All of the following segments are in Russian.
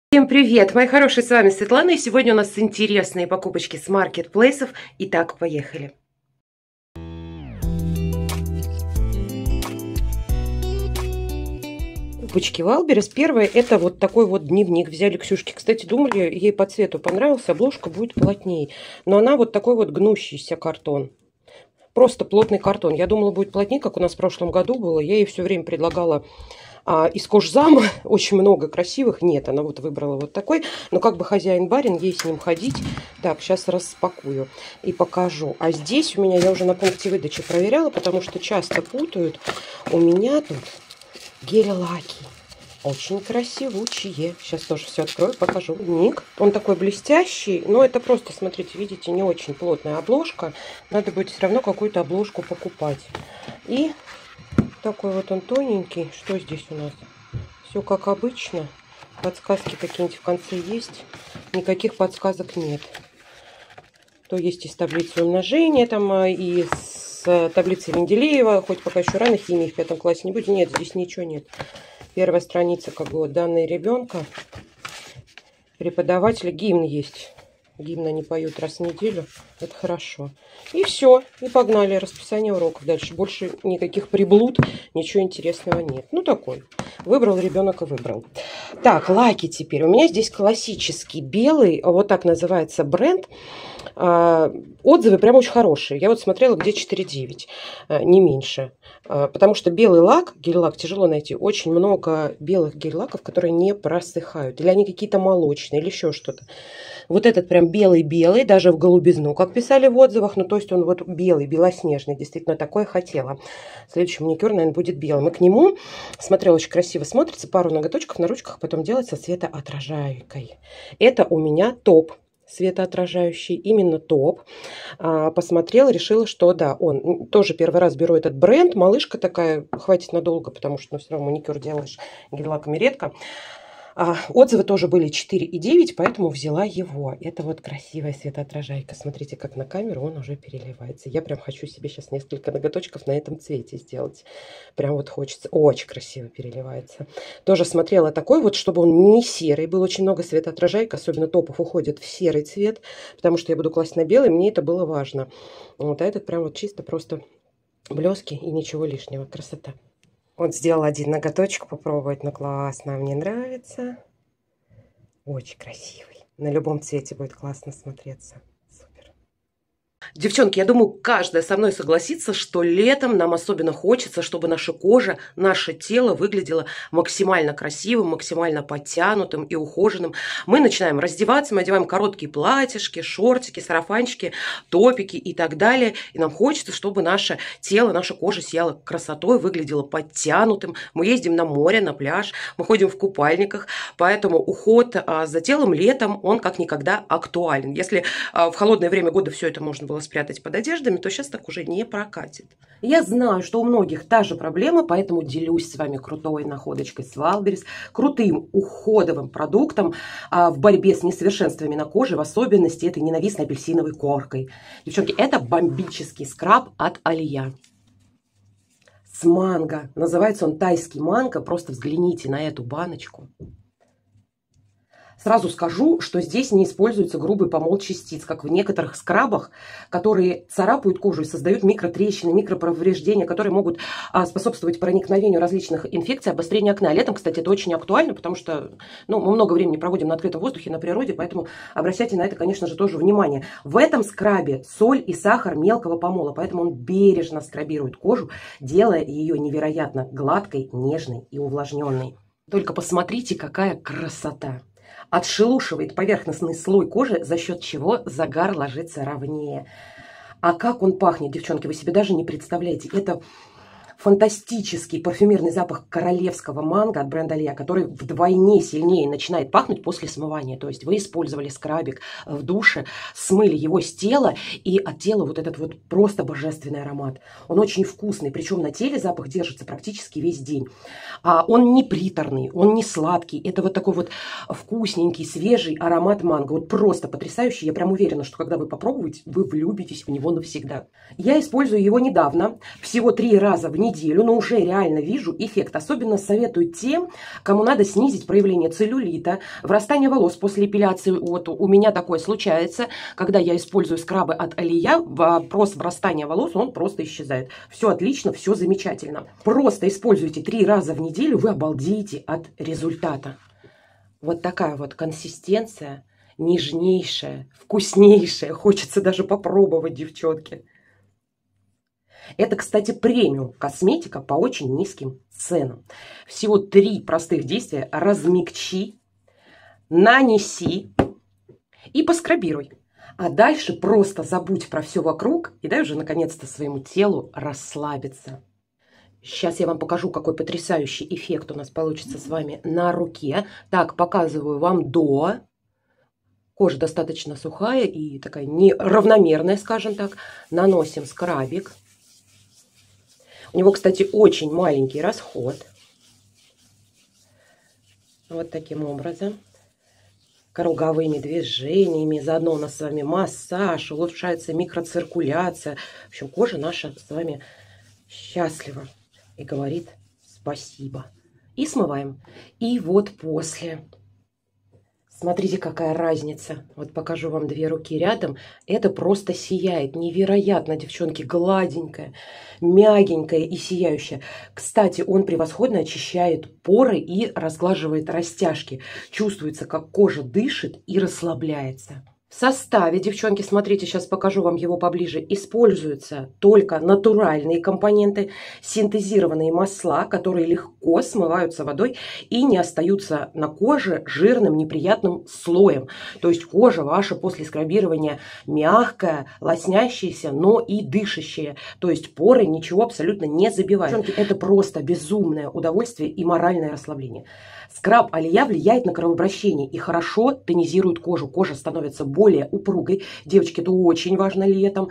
Всем привет, мои хорошие, с вами Светлана, и сегодня у нас интересные покупочки с маркетплейсов. Итак, поехали. Покупочки Вайлдберрис. Первое, это вот такой вот дневник. Взяли Ксюшке. Кстати, думали, ей по цвету понравился, обложка будет плотнее. Но она вот такой вот гнущийся картон. Просто плотный картон. Я думала, будет плотнее, как у нас в прошлом году было. Я ей все время предлагала из кожзама очень много красивых. Нет, она вот выбрала вот такой. Но как бы хозяин-барин, ей с ним ходить. Так, сейчас распакую и покажу. А здесь у меня, я уже на пункте выдачи проверяла, потому что часто путают. У меня тут гель-лаки. Очень красивучие. Сейчас тоже все открою, покажу. Ник. Он такой блестящий, но это просто, смотрите, видите, не очень плотная обложка. Надо будет все равно какую-то обложку покупать. И такой вот он тоненький. Что здесь у нас? Все как обычно. Подсказки какие-нибудь в конце есть. Никаких подсказок нет. То есть из таблицы умножения, там и с таблицы Менделеева. Хоть пока еще рано, химии в 5 классе не будет. Нет, здесь ничего нет. Первая страница, как бы вот данные ребенка. Преподавателя. Гимн есть. Гимн они поют раз в неделю. Это хорошо. И все. И погнали. Расписание уроков дальше. Больше никаких приблуд. Ничего интересного нет. Ну, такой. Выбрал ребенок и выбрал. Так, лаки теперь. У меня здесь классический белый. Вот так называется бренд. Отзывы прям очень хорошие. Я вот смотрела, где 4,9. Не меньше. Потому что белый лак, гель-лак тяжело найти. Очень много белых гель-лаков, которые не просыхают. Или они какие-то молочные, или еще что-то. Вот этот прям белый-белый, даже в голубизну, как писали в отзывах. Ну, то есть он вот белый, белоснежный. Действительно, такое хотела. Следующий маникюр, наверное, будет белым. И к нему, смотрела, очень красиво смотрится. Пару ноготочков на ручках потом делать со светоотражайкой. Это у меня топ. Светоотражающий, именно топ. Посмотрела, решила, что да, он тоже первый раз беру этот бренд. Малышка такая, хватит надолго, потому что все равно маникюр делаешь гель-лаками редко. Отзывы тоже были 4,9, поэтому взяла его. Это вот красивая светоотражайка. Смотрите, как на камеру он уже переливается. Я прям хочу себе сейчас несколько ноготочков на этом цвете сделать. Прям вот хочется. Очень красиво переливается. Тоже смотрела такой вот, чтобы он не серый. Было очень много светоотражайок, особенно топов уходят в серый цвет, потому что я буду класть на белый, мне это было важно. Вот, а этот прям вот чисто просто блески и ничего лишнего. Красота. Вот сделала один ноготочек попробовать, но классно, мне нравится. Очень красивый. На любом цвете будет классно смотреться. Супер. Девчонки, я думаю, каждая со мной согласится, что летом нам особенно хочется, чтобы наша кожа, наше тело выглядело максимально красивым, максимально подтянутым и ухоженным. Мы начинаем раздеваться, мы одеваем короткие платьишки, шортики, сарафанчики, топики и так далее. И нам хочется, чтобы наше тело, наша кожа сияла красотой, выглядела подтянутым. Мы ездим на море, на пляж, мы ходим в купальниках, поэтому уход за телом летом, он как никогда актуален. Если в холодное время года все это можно было спрятать под одеждами, то сейчас так уже не прокатит. Я знаю, что у многих та же проблема, поэтому делюсь с вами крутой находочкой с Вайлдберрис, крутым уходовым продуктом в борьбе с несовершенствами на коже, в особенности этой ненавистной апельсиновой коркой. Девчонки, это бомбический скраб от Алия. С манго. Называется он тайский манго. Просто взгляните на эту баночку. Сразу скажу, что здесь не используется грубый помол частиц, как в некоторых скрабах, которые царапают кожу и создают микротрещины, микроповреждения, которые могут способствовать проникновению различных инфекций, обострению акне. А летом, кстати, это очень актуально, потому что мы много времени проводим на открытом воздухе, на природе, поэтому обращайте на это, конечно же, тоже внимание. В этом скрабе соль и сахар мелкого помола, поэтому он бережно скрабирует кожу, делая ее невероятно гладкой, нежной и увлажненной. Только посмотрите, какая красота! Отшелушивает поверхностный слой кожи, за счет чего загар ложится ровнее. А как он пахнет, девчонки, вы себе даже не представляете. Это фантастический парфюмерный запах королевского манго от бренда Алия, который вдвойне сильнее начинает пахнуть после смывания. То есть вы использовали скрабик в душе, смыли его с тела, и от тела вот этот вот просто божественный аромат. Он очень вкусный, причем на теле запах держится практически весь день. Он не приторный, он не сладкий. Это вот такой вот вкусненький, свежий аромат манго. Вот просто потрясающий. Я прям уверена, что когда вы попробуете, вы влюбитесь в него навсегда. Я использую его недавно, всего 3 раза в неделю. неделю, но уже реально вижу эффект. Особенно советую тем, кому надо снизить проявление целлюлита, вырастание волос после эпиляции. Вот у меня такое случается, когда я использую скрабы от Алия, вопрос вырастания волос, он просто исчезает. Все отлично, все замечательно. Просто используйте 3 раза в неделю, вы обалдеете от результата. Вот такая вот консистенция, нежнейшая, вкуснейшая. Хочется даже попробовать, девчонки. Это, кстати, премиум косметика по очень низким ценам. Всего 3 простых действия. Размягчи, нанеси и поскрабируй. А дальше просто забудь про все вокруг и дай уже наконец-то своему телу расслабиться. Сейчас я вам покажу, какой потрясающий эффект у нас получится с вами на руке. Так, показываю вам до. Кожа достаточно сухая и такая неравномерная, скажем так. Наносим скрабик. У него, кстати, очень маленький расход. Вот таким образом. Круговыми движениями. Заодно у нас с вами массаж, улучшается микроциркуляция. В общем, кожа наша с вами счастлива и говорит спасибо. И смываем. И вот после. Смотрите, какая разница. Вот покажу вам 2 руки рядом. Это просто сияет. Невероятно, девчонки, гладенькая, мягенькая и сияющая. Кстати, он превосходно очищает поры и разглаживает растяжки. Чувствуется, как кожа дышит и расслабляется. В составе, девчонки, смотрите, сейчас покажу вам его поближе, используются только натуральные компоненты, синтезированные масла, которые легко смываются водой и не остаются на коже жирным неприятным слоем. То есть кожа ваша после скрабирования мягкая, лоснящаяся, но и дышащая. То есть поры ничего абсолютно не забивают. Девчонки, это просто безумное удовольствие и моральное расслабление. Скраб Алия влияет на кровообращение и хорошо тонизирует кожу. Кожа становится более упругой. Девочки, это очень важно летом.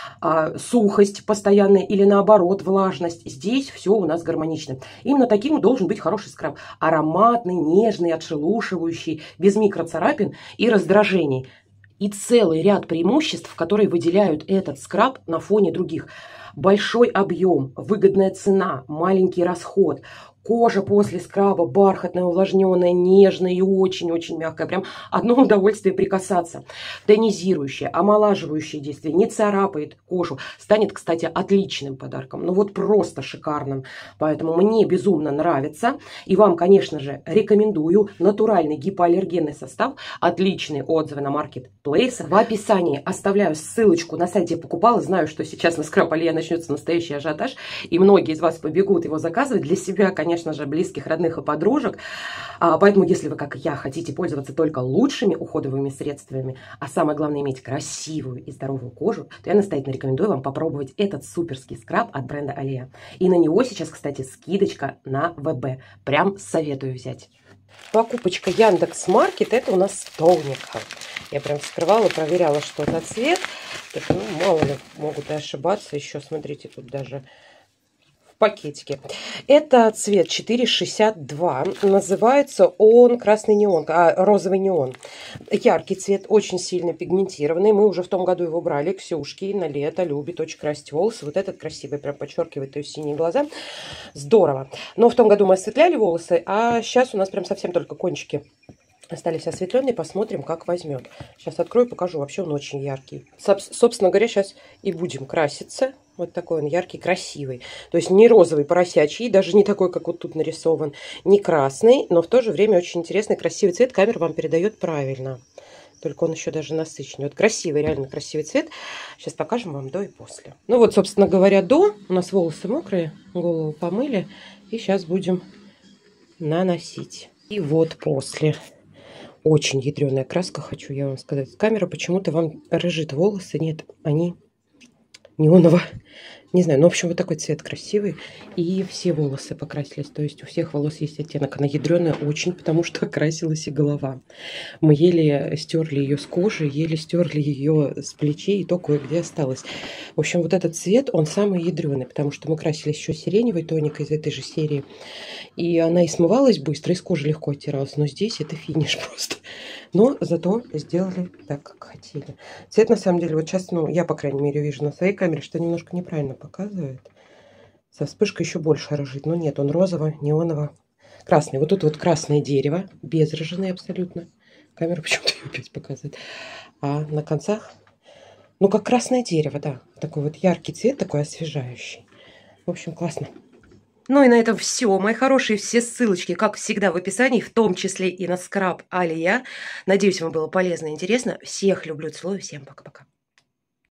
Сухость постоянная или наоборот влажность. Здесь все у нас гармонично. Именно таким должен быть хороший скраб. Ароматный, нежный, отшелушивающий, без микроцарапин и раздражений. И целый ряд преимуществ, которые выделяют этот скраб на фоне других. Большой объем, выгодная цена, маленький расход. Кожа после скраба бархатная, увлажненная, нежная и очень-очень мягкая. Прям одно удовольствие прикасаться. Тонизирующее, омолаживающее действие, не царапает кожу. Станет, кстати, отличным подарком. Ну вот просто шикарным. Поэтому мне безумно нравится. И вам, конечно же, рекомендую натуральный гипоаллергенный состав. Отличные отзывы на Marketplace. В описании оставляю ссылочку на сайт, где я покупала. Знаю, что сейчас на скраб Алия начнется настоящий ажиотаж. И многие из вас побегут его заказывать. Для себя, конечно же, близких, родных и подружек. Поэтому, если вы, как я, хотите пользоваться только лучшими уходовыми средствами, а самое главное, иметь красивую и здоровую кожу, то я настоятельно рекомендую вам попробовать этот суперский скраб от бренда Алия. И на него сейчас, кстати, скидочка на ВБ. Прям советую взять. Покупочка Яндекс.Маркет, это у нас тоника. Я прям вскрывала, проверяла, что это цвет. Ну, мало ли, могут и ошибаться. Еще, смотрите, тут даже пакетике. Это цвет 462. Называется он красный неон, розовый неон. Яркий цвет, очень сильно пигментированный. Мы уже в том году его брали. Ксюшки на лето любит очень красить волосы. Вот этот красивый, прям подчеркивает ее синие глаза. Здорово. Но в том году мы осветляли волосы, а сейчас у нас прям совсем только кончики остались осветленные. Посмотрим, как возьмет. Сейчас открою, покажу. Вообще он очень яркий. Собственно говоря, сейчас и будем краситься. Вот такой он яркий, красивый. То есть не розовый, поросячий, даже не такой, как вот тут нарисован, не красный, но в то же время очень интересный, красивый цвет. Камера вам передает правильно. Только он еще даже насыщенный. Вот красивый, реально красивый цвет. Сейчас покажем вам до и после. Ну вот, собственно говоря, до. У нас волосы мокрые, голову помыли. И сейчас будем наносить. И вот после. Очень ядреная краска, хочу я вам сказать. Камера почему-то вам рыжит волосы. Нет, они неоново. Не знаю, ну, в общем, вот такой цвет красивый. И все волосы покрасились. То есть у всех волос есть оттенок. Она ядреная очень, потому что окрасилась и голова. Мы еле стерли ее с кожи, еле стерли ее с плечей, и то кое-где осталось. В общем, вот этот цвет, он самый ядреный, потому что мы красились еще сиреневой тоникой из этой же серии. И она и смывалась быстро, и с кожи легко оттиралась. Но здесь это финиш просто. Но зато сделали так, как хотели. Цвет, на самом деле, вот сейчас, ну, я, по крайней мере, вижу на своей камере, что немножко неправильно показывает. Со вспышкой еще больше рыжит. Но нет, он розово-неоново. Красный. Вот тут вот красное дерево. Без рыжины абсолютно. Камера почему-то ее опять показывает. А на концах, ну, как красное дерево, да. Такой вот яркий цвет, такой освежающий. В общем, классно. Ну и на этом все, мои хорошие. Все ссылочки, как всегда, в описании, в том числе и на скраб Алия. Надеюсь, вам было полезно и интересно. Всех люблю, целую. Всем пока-пока.